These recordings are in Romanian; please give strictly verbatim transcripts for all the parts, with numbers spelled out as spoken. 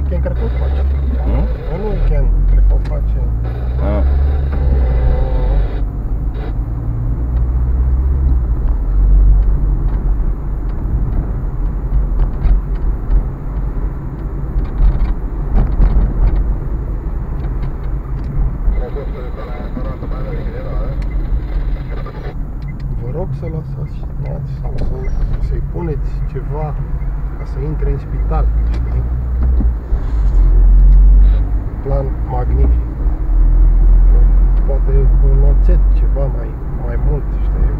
weekend cred că o face. Hmm? În weekend cred că o face. Ah. Vă rog să lăsați sau să, să-i puneți ceva ca să intre în spital, știi? Plan magnific. Poate un oțet, ceva mai, mai mult, știi?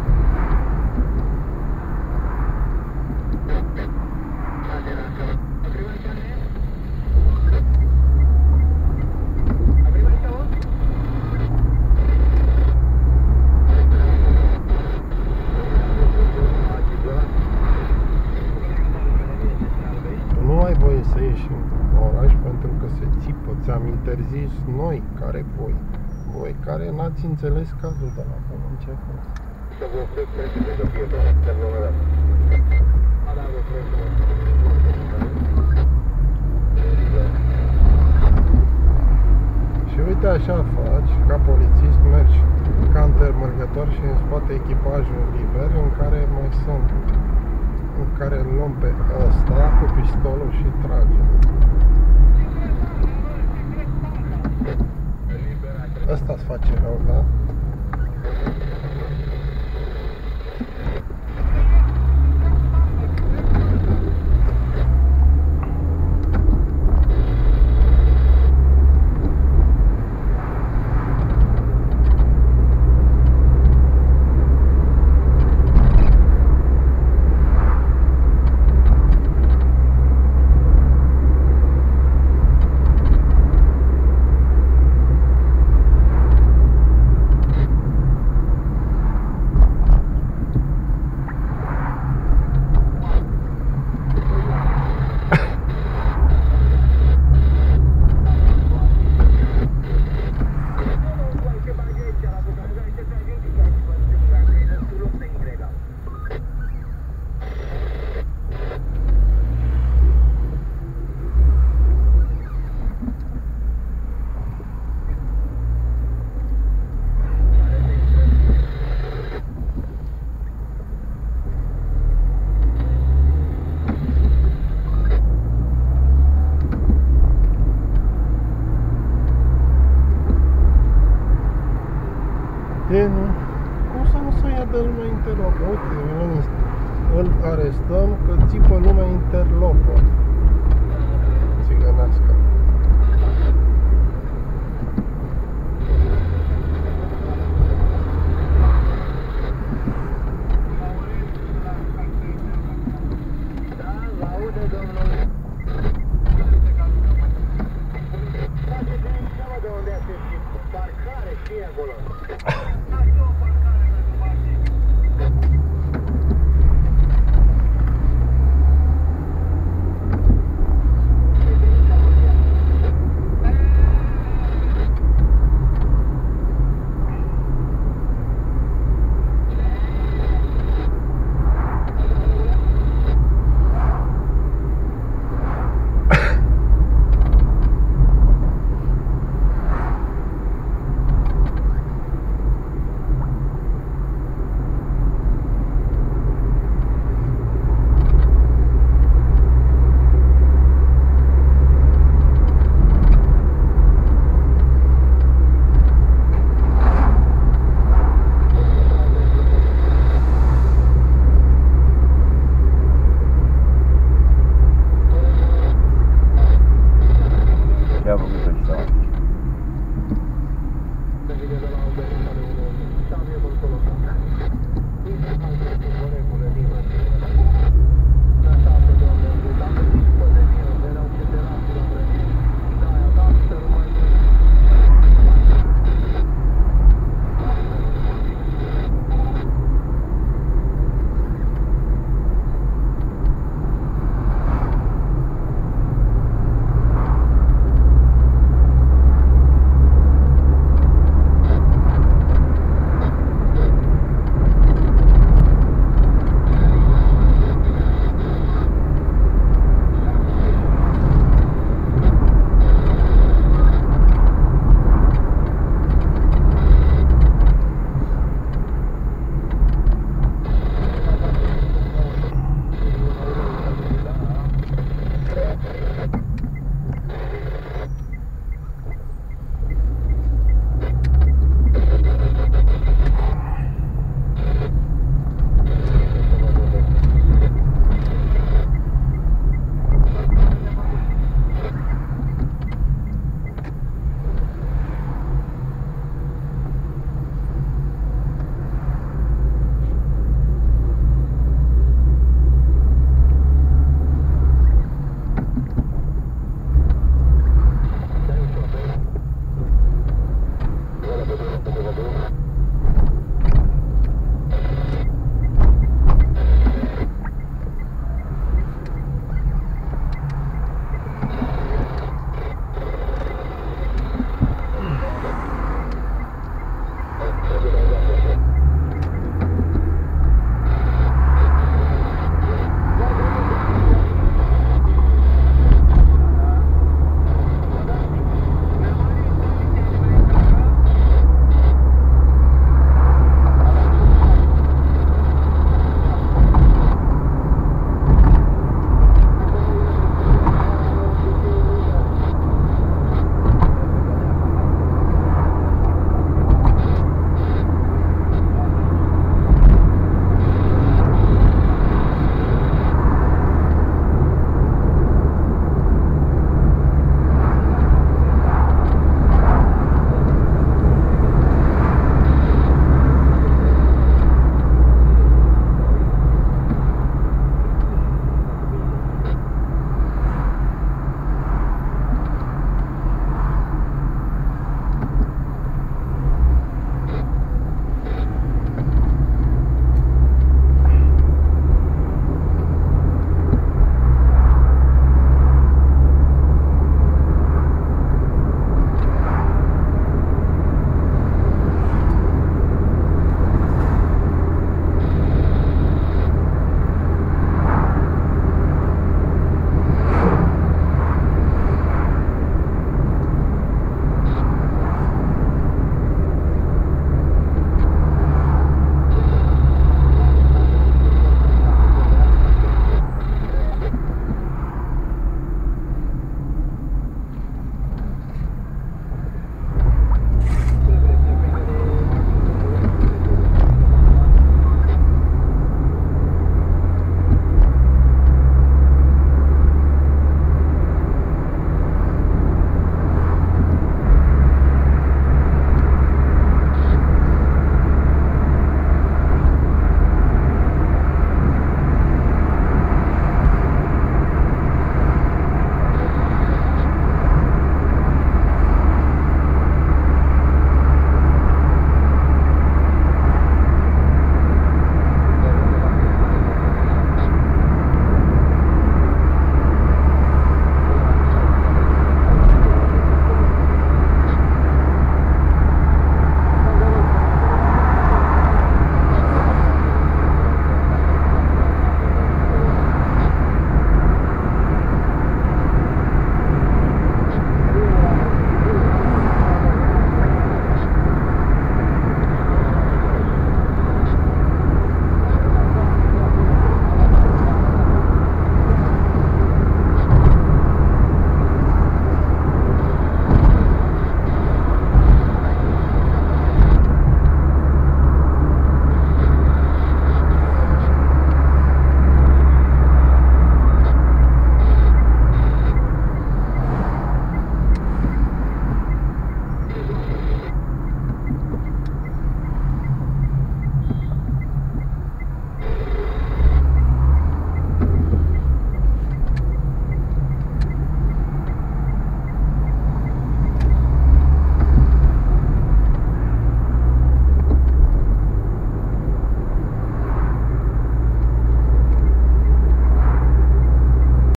Nu ai voie să ieși în oraș pentru că se țipă, ți-am interzis noi, care voi? Voi care n-ați înțeles cazul de la bun început. Și uite așa faci, ca polițist mergi ca întermărgător și în spate echipajul liber în care mai sunt, în care îl luăm pe ăsta cu pistolul și tragem. Ăsta-ți face rău, da? E, nu. Cum să nu se ia de lumea interlopă? Uite, îl, îl arestăm că țipă lumea interlopă. Țigănească. Parcare, știi acolo.